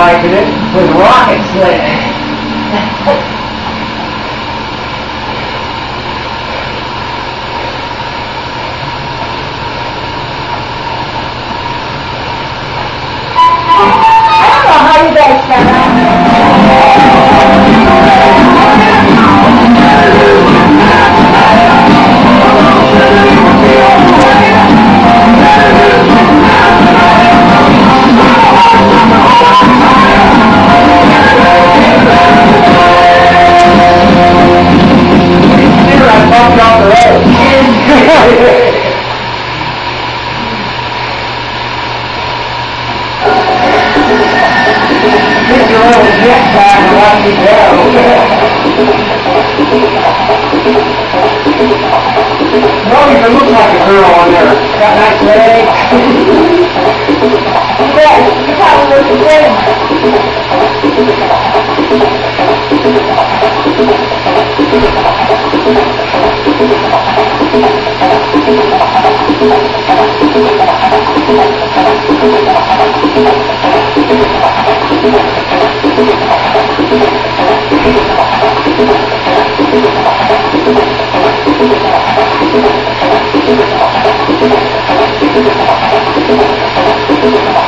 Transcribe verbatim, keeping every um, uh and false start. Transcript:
liking it, with rocket sled. I don't know how you guys found out. It looks like a girl on there. Got nice legs. Yeah, you probably look the same. Thank you.